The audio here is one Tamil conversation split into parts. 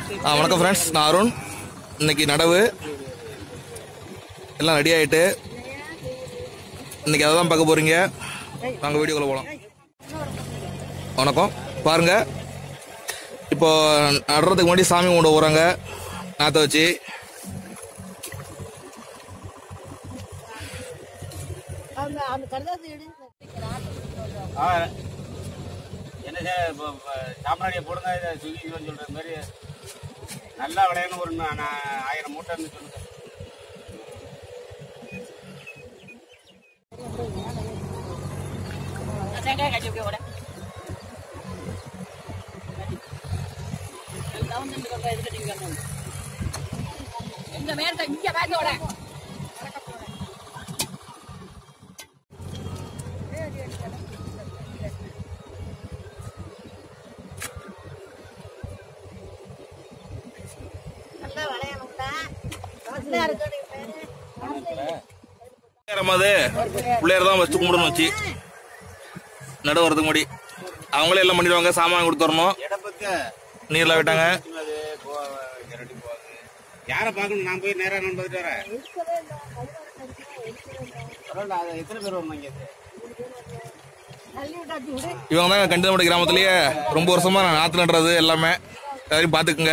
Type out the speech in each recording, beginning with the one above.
வணக்கம் ஃப்ரெண்ட்ஸ், நான் அருண். இன்னைக்கு நடவு எல்லாம் ரெடி ஆகிட்டு இன்னைக்கு அதை தான் பார்க்க போறீங்க. நாங்கள் வீடியோக்குள்ள போகலாம். வணக்கம். பாருங்க, இப்போ நடுறதுக்கு முன்னாடி சாமி கொண்டு போகிறாங்க நாற்றை வச்சு. என்ன சாம்ராணியை போடுங்க, சுகி சொல்ற மாதிரி நல்லா விளையணும். ஒரு 1000 மூட்டைன்னு சொல்லுங்க. பிள்ளையார் தான் வச்சு கும்பிடணும் வச்சு நடு வரதுக்கு முன்னாடி அவங்களே எல்லாம் பண்ணிடுவாங்க. சாமான் கொடுத்து வரணும். நீர்லாம் விட்டாங்க. யாரை பார்க்கணும்? நான் போய் நேரம் நான் பார்த்துட்டு வரேன். எத்தனை பேர் வரணும்? இவங்க தான் கண்டிதமடி கிராமத்திலேயே ரொம்ப வருஷமா நாற்று நடுறது எல்லாமே. எல்லாரையும் பார்த்துக்குங்க.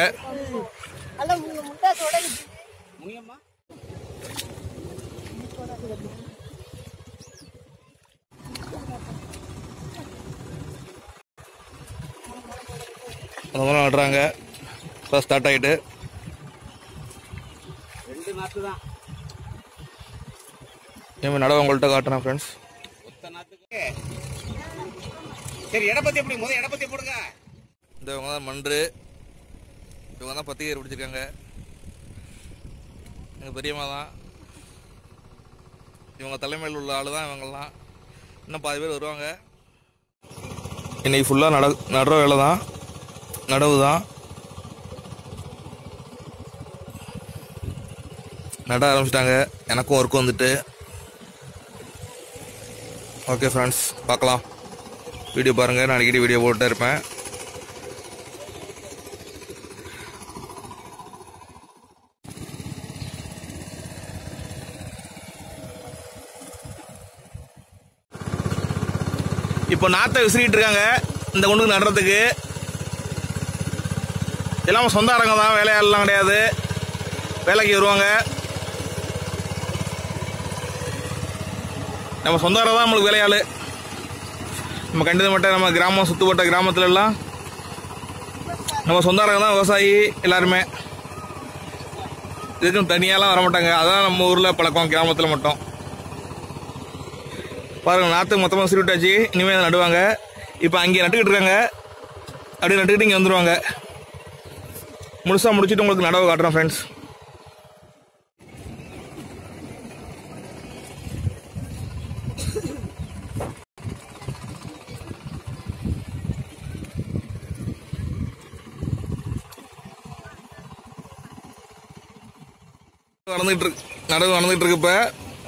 அந்த மாதிரி நடுறாங்க. இப்போ ஸ்டார்ட் ஆகிட்டு 2 நாத்து தான் இனிமேல் நடவு உங்கள்கிட்ட காட்டுறேன் ஃப்ரெண்ட்ஸ். சரி, இடப்பத்தி எப்படி முதல் இடப்பத்தி போடுங்க. இந்த இவங்க தான் மன்று, இவங்க தான் பத்திரிகை பிடிச்சிருக்காங்க. எங்கள் பெரியம்மா தான். இவங்க தலைமையில் உள்ள ஆள் தான் இவங்கெல்லாம். இன்னும் 10 பேர் வருவாங்க. இன்னைக்கு ஃபுல்லாக நடுற வேலை தான், நடவு தான். நட ஆரம்பிச்சிட்டாங்க. எனக்கும் ஒர்க் வந்துட்டு. ஓகே ஃப்ரெண்ட்ஸ், பார்க்கலாம். வீடியோ பாருங்கள். நான் அடிக்கடி வீடியோ போட்டுட்டே இருப்பேன். இப்போ நாற்றை விசிறிட்டு இருக்காங்க இந்த குண்டுக்கு நடுறதுக்கு. எல்லாம் சொந்தாரங்க தான், வேலையாளெலாம் கிடையாது. வேலைக்கு வருவாங்க. நம்ம சொந்தாரம் தான் நம்மளுக்கு வேலையாள். நம்ம கண்டிதப்பட்ட நம்ம கிராமம் சுற்றுப்பட்ட கிராமத்துல எல்லாம் நம்ம சொந்தாரங்க தான் விவசாயி எல்லாருமே. இதுக்கும் தனியாலாம் வரமாட்டாங்க. அதான் நம்ம ஊரில் பழக்கம், கிராமத்தில் மட்டும். பாருங்கள், நாற்று மொத்தமாக விசிறிட்டாச்சு. இனிமேல் நடுவாங்க. இப்போ அங்கே நட்டுக்கிட்டு இருக்காங்க. அப்படியே நட்டுக்கிட்டு இங்கே வந்துடுவாங்க. முழுசாக முடிச்சுட்டு உங்களுக்கு நடவு காட்டுறேன் ஃப்ரெண்ட்ஸ். நடவு நடந்துட்டு இருக்கு. இப்போ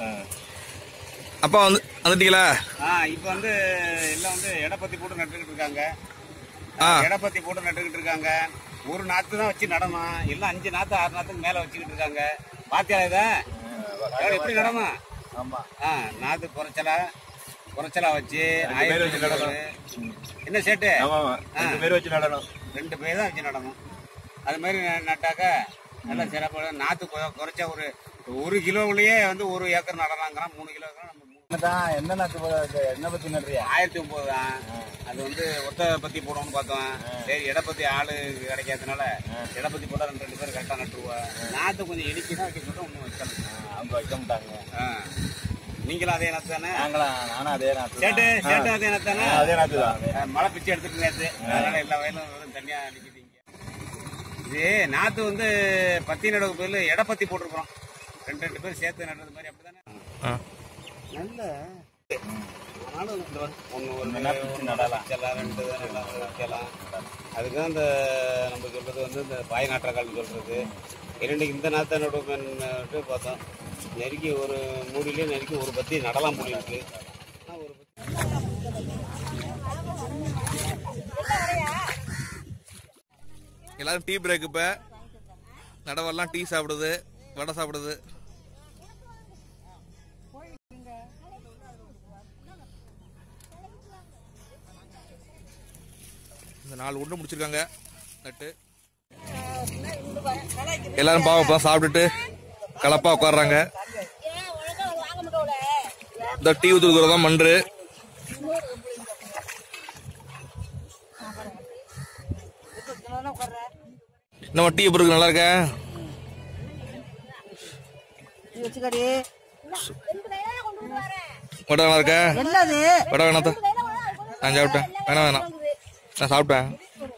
அப்பா வந்துட்டீங்களா? இப்போ வந்து எல்லாம் வந்து இடப்பத்தி போட்டு நட்டுக்கிட்டு இருக்காங்க. இடப்பத்தி போட்டு நட்டுக்கிட்டு இருக்காங்க. ஒரு நாத்து தான் வச்சு நடணும். எல்லாம் 5 நாத்து 6 நாத்துக்கு மேல வச்சுக்கிட்டு இருக்காங்க. பாத்தியா இத எப்படி நடணும்? ஆமா, நாத்து குறைச்சலா வச்சு என்ன சேட்டு 2 பேர் வச்சு நடணும். 2 பேர் தான் வச்சு நடணும். அது மாதிரி நட்டாக்க நல்லா சிறப்பாக. நாத்து குறைச்சா ஒரு 1 கிலோவிலேயே வந்து 1 ஏக்கர் நடலாங்கிறான். 3 கிலோ என்ன நாத்து என்ன பத்தி நடுறியா? 1009 தான். அது வந்து ஒத்த பத்தி போடணும்னு பார்த்தோம். சரி, இடப்பத்தி ஆளு கிடைக்காதனால இடப்பத்தி போட்டா 2 பேர் கரெக்டா நட்டுருவா. நாத்து கொஞ்சம் இடிச்சுதான் வைக்க சொல்லிட்டு ஒன்றும் வைக்கலாம். அவங்க வைக்க மாட்டாங்க. நீங்களும் அதே நாத்து தானே? நானும் அதே நாத்து. சேட்டு அதே நாத்து தானே? அதே நாத்து தான். மழை பிச்சு எடுத்துட்டு நேற்று, அதனால எல்லா வயலும் தனியா அடிக்கிட்டீங்க. இது நாத்து வந்து பத்தி நடவு பேர்ல இடப்பத்தி போட்டிருக்கிறோம். 2 பேர் சேர்த்து நடுறது மாதிரி. அப்படித்தானே? நல்ல நடலாம். 2 நடலாம். அதுக்குதான் இந்த நம்ம சொல்றது வந்து இந்த பாய் நாற்றக்கால் சொல்றது. 2 இந்த நாத்த நடுவு பார்த்தோம். நெருக்கி ஒரு மூடிலே நெருக்கி ஒரு பத்தி நடலாம் மூடி இருக்கு. ஒரு எல்லாரும் டீ பிரேக். இப்போ நடவெல்லாம் டீ சாப்பிடுது, வடை சாப்பிடுது. இந்த 4 உருண்டை முடிச்சிருக்காங்க நட்டு. எல்லாரும் பாவப்பா சாப்பிட்டுட்டு கலப்பா உட்காடுறாங்க. இந்த டீ ஊத்துறதுதான் மன்று. நம்ம டீ எப்படி இருக்கு? நல்லா இருக்க? வடை நல்லா இருக்க? வடை வேணாத்தா? நான் சாப்பிட்டேன். வேணாம் நான் சாப்பிட்டேன்.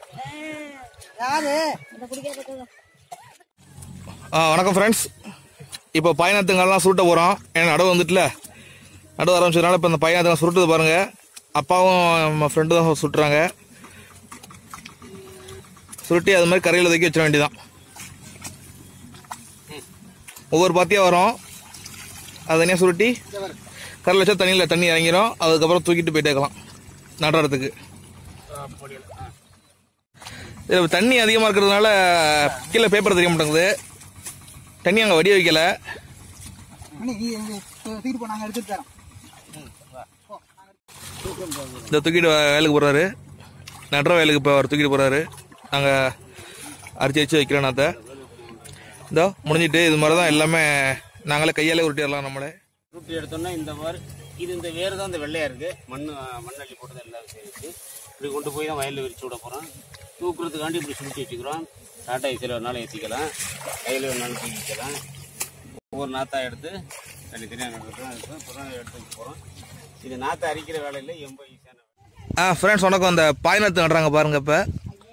வணக்கம் ஃப்ரெண்ட்ஸ். இப்போ பயணத்துங்கெல்லாம் சுருட்ட போகிறோம். ஏன்னா நடவு வந்துட்டுல, நடவு ஆரம்பிச்சதுனால இப்போ இந்த பயணத்துங்க சுருட்டுது பாருங்க. அப்பாவும் நம்ம ஃப்ரெண்டு தான் சுட்டுறாங்க. சுருட்டி அது மாதிரி கரையில் தூக்கி வச்சிட வேண்டியதான். ஒவ்வொரு பாத்தியாக வரும், அது தனியாக சுருட்டி கரையில் வச்சா தண்ணி இறங்கிடும். அதுக்கப்புறம் தூக்கிட்டு போயிட்டே இருக்கலாம் நடுறதுக்கு. தண்ணி அதிகமாக இருக்கிறதுனால கீழே பேப்பர் தெரிய மாட்டேங்குது. தண்ணி அங்கே வடி வைக்கல. இந்த தூக்கிட்டு வேலைக்கு போறாரு, நடுற வேலைக்கு இப்போ அவர் தூக்கிட்டு போறாரு. நாங்கள் அரிச்சு வைக்கிறோம் நாத்த. இதோ முடிஞ்சிட்டு இது மாதிரி தான் எல்லாமே நாங்களே கையாலே உருட்டிடலாம். நம்மளே உருட்டி எடுத்தோம்னா இந்த மாதிரி இது இந்த வேறு தான் இந்த வெள்ளையா இருக்கு. மண்ணள்ளி போட்டு தான் எல்லாம் சேர்த்து இப்படி கொண்டு போய் தான் வயலில் விரிச்சு விட போகிறோம். தூக்குறதுக்காண்டி இப்படி சுருட்டி வச்சுக்கிறோம். டாட்டா ஐசியில் ஒரு நாள் ஏற்றிக்கலாம், கையில் ஒரு நாள் தூக்கிக்கலாம். ஒவ்வொரு நாத்தா எடுத்து தனித்தனியாக நடுறதுலாம் இருக்கும். அப்புறம் எடுத்து வச்சு போகிறோம். இது நாற்றை அரிக்கிற வேலையில் ரொம்ப ஈஸியான வேலை. ஃப்ரெண்ட்ஸ் வணக்கம். அந்த பாய்நாத்து நடுறாங்க பாருங்க. இப்போ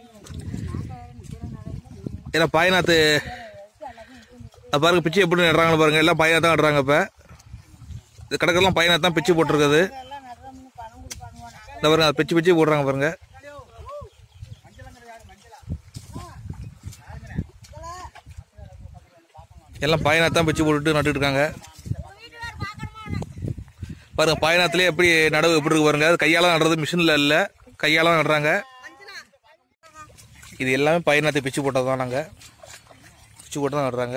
ஏன்னா பாய்நாத்து பாருங்க, பிச்சு எப்படி நடுறாங்கன்னு பாருங்க. எல்லாம் பாய்நாத்தான் நடுறாங்க. இப்போ இது கிடக்கெல்லாம் பாய்நாத்தான் பிச்சு போட்டிருக்குது. இந்த பாருங்க, அதை பிச்சு போடுறாங்க பாருங்க. எல்லாம் பாய்நாத்தான் பிச்சு போட்டுட்டு நட்டுட்டு இருக்காங்க பாருங்க. பாய்நாத்துலேயே எப்படி நடவு எப்படி இருக்கு பாருங்க. அது கையால நடுறது, மிஷினில் இல்லை, கையால நடுறாங்க. இது எல்லாமே பாய்நாத்தை பிச்சு போட்டது தான். நாங்கள் பிச்சு போட்டு தான் நடுறாங்க.